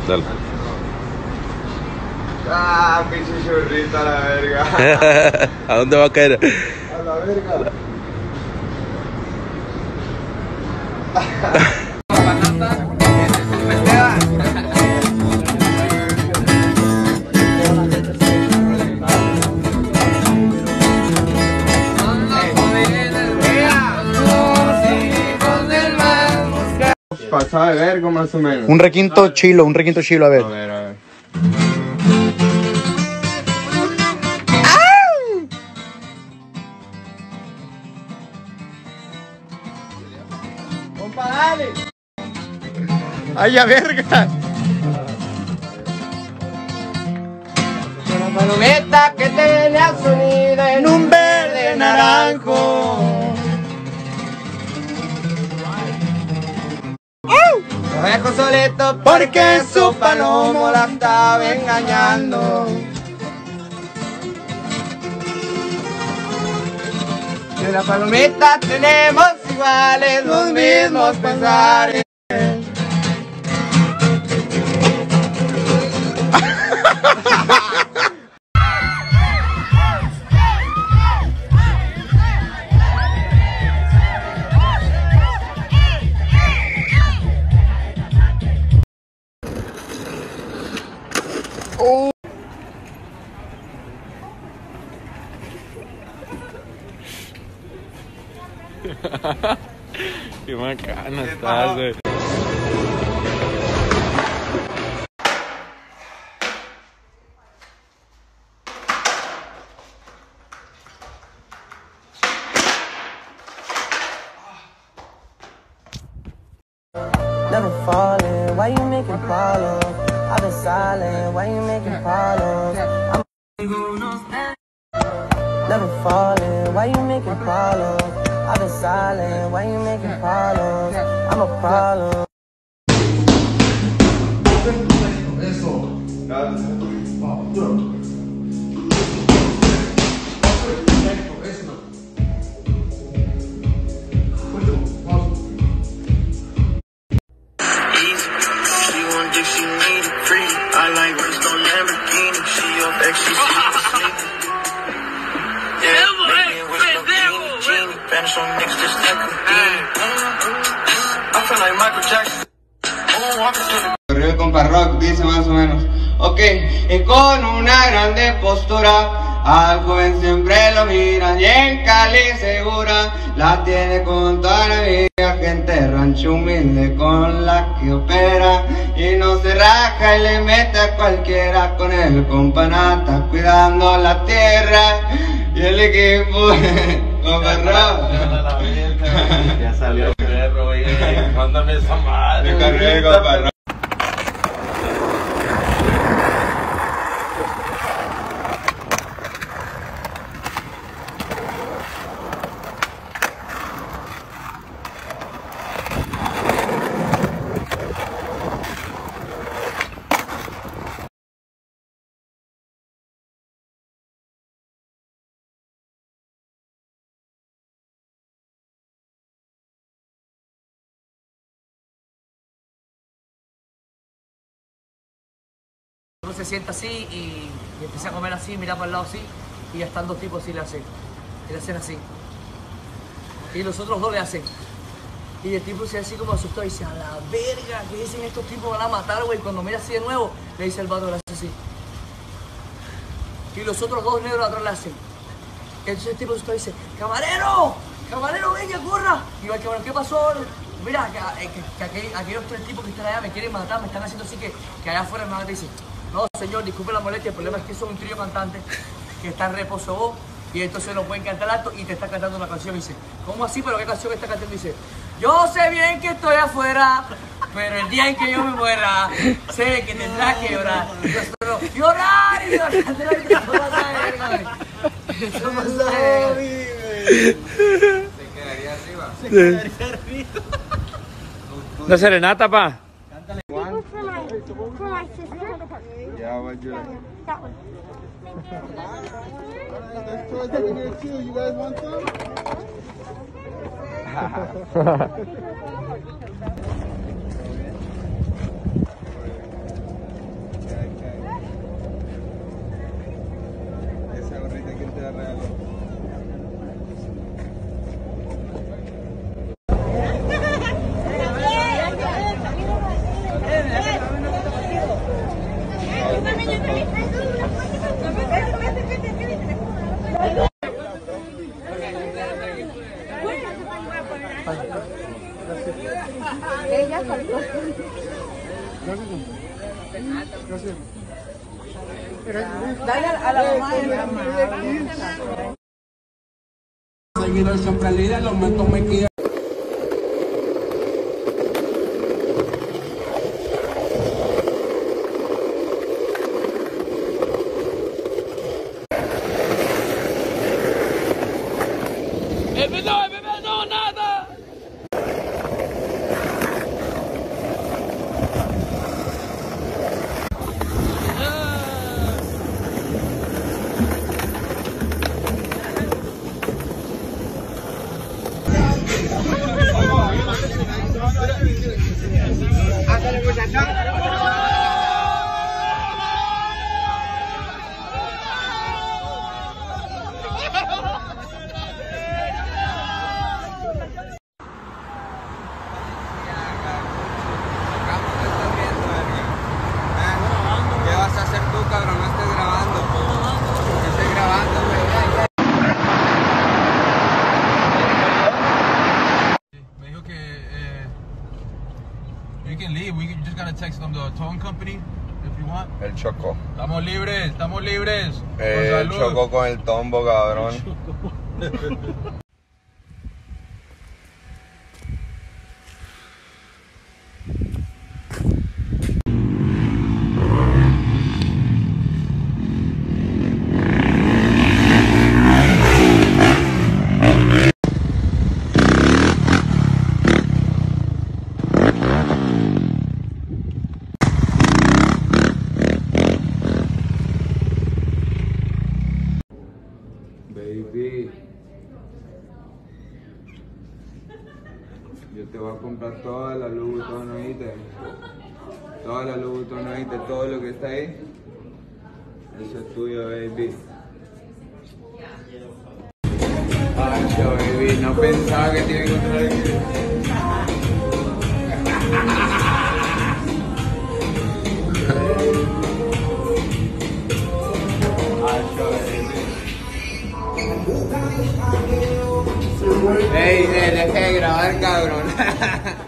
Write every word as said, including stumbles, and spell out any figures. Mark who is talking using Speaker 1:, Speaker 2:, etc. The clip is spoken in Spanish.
Speaker 1: Dale.
Speaker 2: Ah, pinche churrita a la verga.
Speaker 1: ¿A dónde va a caer?
Speaker 2: A la verga. Pasada de verga más o menos.
Speaker 3: Un requinto chilo, un requinto chilo, a ver.
Speaker 2: A ver, a ver. ¡Compa, dale!
Speaker 3: ¡Ay, a verga!
Speaker 2: Una palometa que tenía sonido en un verde naranjo. Lo dejo solito porque su palomo la estaba engañando. De la palomita tenemos iguales los mismos pensares.
Speaker 3: Oh.
Speaker 1: Qué bacana estás, güey.
Speaker 4: Never falling, why you making problems? I've been silent, why you making problems? I'm never falling, why you making problems? I've been silent, why you making problems? I'm a problem.
Speaker 2: El compa Rock dice más o menos: ok, y con una grande postura al joven siempre lo miran y en Cali segura la tiene con toda la vida, gente rancho humilde con la que opera y no se raja y le mete a cualquiera. Con el compa Nata cuidando la tierra y el equipo compa Rock.
Speaker 1: Ya salió el perro, güey. Mándame esa madre.
Speaker 2: Me cargué, compa Rock.
Speaker 5: Uno se sienta así y, y empieza a comer así, mira para el lado así, y ya están dos tipos así le hacen, y le hacen así. Y los otros dos le hacen. Y el tipo se hace así como asustado y dice: a la verga, ¿qué dicen estos tipos? Van a matar, güey. Cuando mira así de nuevo, le dice el vato, le hace así. Y los otros dos negros atrás le hacen. Y entonces el tipo asustado dice: ¡camarero! ¡Camarero, venga, corra! Y va el camarero: ¿qué pasó? Mira, que, que, que aquellos, aquellos tres tipos que están allá me quieren matar, me están haciendo así que, que allá afuera me van a decir: no, señor, disculpe la molestia, el problema es que son un trío cantante que está en reposo vos y entonces no pueden cantar alto y te está cantando una canción. Y dice: ¿cómo así? ¿Pero qué canción está cantando? Y dice: yo sé bien que estoy afuera, pero el día en que yo me muera, sé que tendrás que llorar. Y nosotros: llorar y llorar. Esto pasa de verga, güey. Esto pasa de verga.
Speaker 2: Se quedaría arriba.
Speaker 5: Se quedaría arriba.
Speaker 1: Una serenata, pa.
Speaker 2: Cántale.
Speaker 6: For my, for my sister.
Speaker 2: Yeah, what you like?
Speaker 6: That one.
Speaker 2: There's toys over here too. You guys want some?
Speaker 6: Ella faltó.
Speaker 5: Dale a la mamá de la mamá.
Speaker 7: Seguidor siempre líder, los momentos me quedan.
Speaker 1: ¡El bebé, el bebé, no, nada!
Speaker 2: ¿Qué vas a hacer tú, cabrón? No estés grabando. No estés grabando, güey.
Speaker 1: Me dijo que eh, you can leave. We can, just gotta text them the towing company if you want.
Speaker 8: El chocó.
Speaker 1: Estamos libres, estamos libres.
Speaker 8: Eh,
Speaker 1: Con
Speaker 8: el
Speaker 1: salud.
Speaker 8: chocó con el tombo, cabrón.
Speaker 2: Baby, yo te voy a comprar toda la Louis Vuitton, ¿oíste? Toda la Louis Vuitton, ¿oíste? Todo lo que está ahí, eso es tuyo, baby. Pancho, baby, no pensaba que te iba a encontrar aquí. Pancho, baby. Ey, eh, deje de grabar, cabrón.